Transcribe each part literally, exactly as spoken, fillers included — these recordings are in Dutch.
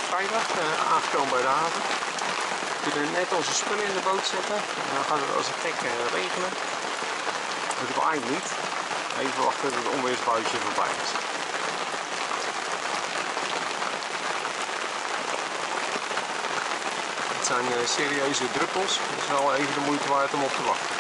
vrijdag, uh, aangekomen bij de haven. We kunnen net onze spullen in de boot zetten. En dan gaat het als een gek uh, regenen. Het waait niet. Even wachten tot het onweersbuitje voorbij is. Het zijn uh, serieuze druppels. Het is wel even de moeite waard om op te wachten.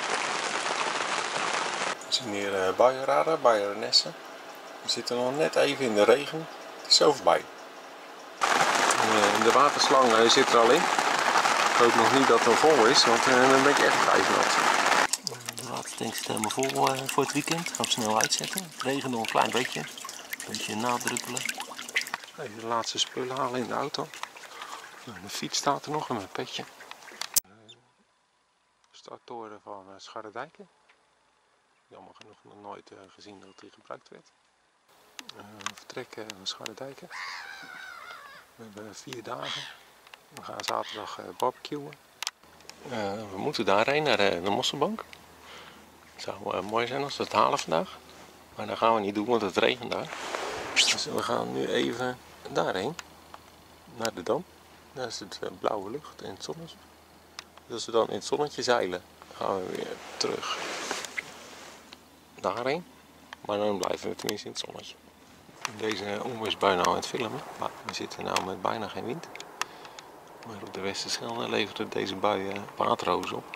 We zien hier uh, buienradar, buiennessen. We zitten nog net even in de regen. Het is zo voorbij. Uh, de waterslang uh, zit er al in. Ik hoop nog niet dat het vol is, want uh, dan ben ik echt ijsnat. De watertank zit helemaal vol uh, voor het weekend. Gaan we snel uitzetten. Het regent nog een klein beetje. Een beetje nadruppelen. Even de laatste spullen halen in de auto. De fiets staat er nog en mijn petje. Uh, starttoren van uh, Scharredijken. Jammer genoeg nog nooit uh, gezien dat die gebruikt werd. Uh, vertrekken van Scharredijken. We hebben vier dagen. We gaan zaterdag uh, barbecuen. Uh, we moeten daarheen naar uh, de Mosselbank. Het zou uh, mooi zijn als we het halen vandaag. Maar dat gaan we niet doen, want het regent daar. Dus we gaan nu even daarheen. Naar de Dam. Daar is het uh, blauwe lucht en het zonnetje. Dus als we dan in het zonnetje zeilen, gaan we weer terug daarheen. Maar dan blijven we tenminste in het zonnetje. Deze onweersbui nou aan het filmen. Maar we zitten nu met bijna geen wind. Maar op de Westerschelde levert deze bui waterhoos op.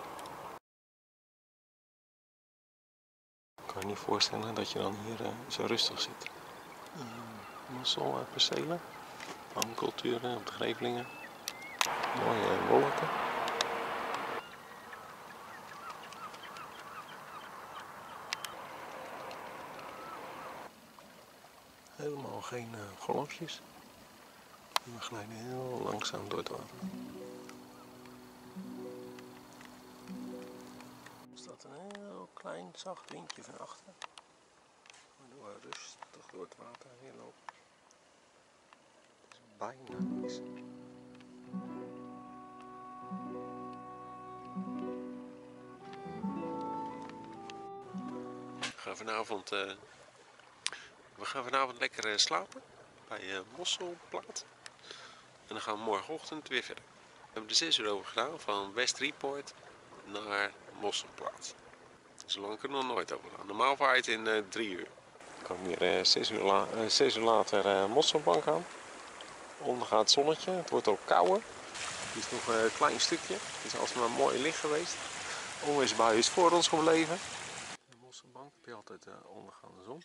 Ik kan je niet voorstellen dat je dan hier uh, zo rustig zit. Uh, Mossel, uh, percelen, palmculturen op de Grevelingen. Mooie uh, wolken. Helemaal geen uh, golfjes. We glijden heel langzaam door het water. Er staat een heel klein zacht windje van achter. Waardoor we rustig door het water heen lopen. Het is bijna niks. We gaan vanavond, uh, we gaan vanavond lekker uh, slapen bij uh, Mosselplaat. En dan gaan we morgenochtend weer verder. We hebben er zes uur over gedaan, van West Report naar Mosselplaat. Zo lang kunnen we nog nooit over gaan. Normaal vaart in uh, drie uur. Ik kom hier uh, zes, uur la uh, zes uur later uh, Mosselbank aan. Onder gaat het zonnetje, het wordt ook kouder. Het is nog een klein stukje. Het is alsmaar mooi licht geweest. De onweersbui is voor ons gebleven. De Mosselbank heb je altijd uh, ondergaande zon.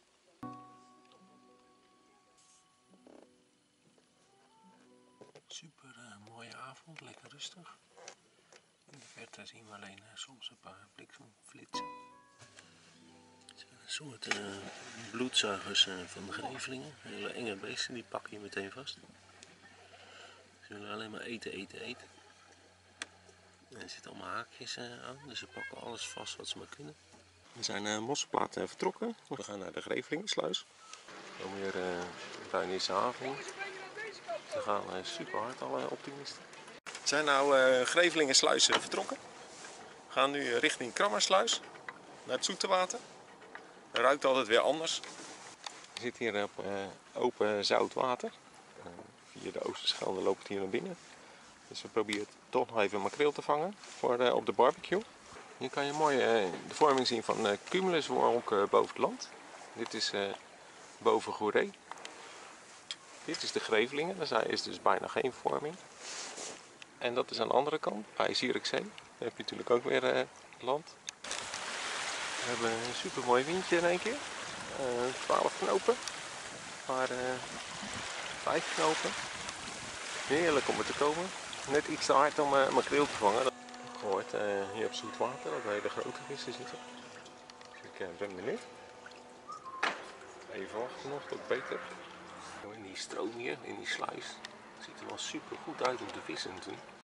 Super uh, mooie avond, lekker rustig. In de verte zien we alleen uh, soms een paar bliksemflitsen. Het zijn een soort uh, bloedzuigers uh, van de Grevelingen. Hele enge beesten, die pakken je meteen vast. Ze willen alleen maar eten, eten, eten. En er zitten allemaal haakjes uh, aan, dus ze pakken alles vast wat ze maar kunnen. We zijn uh, Mosselplaat uh, vertrokken. We gaan naar de Grevelingensluis. We komen weer uh, bij deze haven. Ze gaan uh, super hard, alle optimisten. We zijn nou uh, Grevelingensluis uh, vertrokken. We gaan nu uh, richting Krammersluis, naar het zoete water. Het ruikt altijd weer anders. We zitten hier op uh, open zout water. Uh, via de Oosterschelde loopt het hier naar binnen. Dus we proberen toch nog even makreel te vangen voor uh, op de barbecue. Hier kan je mooi uh, de vorming zien van uh, cumuluswolk uh, boven het land. Dit is uh, boven Goeree. Dit is de Grevelingen, daar is dus bijna geen vorming. En dat is aan de andere kant, bij Zierikzee. Daar heb je natuurlijk ook weer uh, land. We hebben een super mooi windje in één keer. Uh, twaalf knopen. Maar uh, vijf knopen. Heerlijk om er te komen. Net iets te hard om uh, makreel te vangen. Ik heb gehoord uh, hier op zoet water dat er hele grote vissen zitten. Dus ik uh, ben benieuwd. Even wachten nog, tot beter. In die stroom hier, in die sluis. Het ziet er wel super goed uit om te vissen natuurlijk.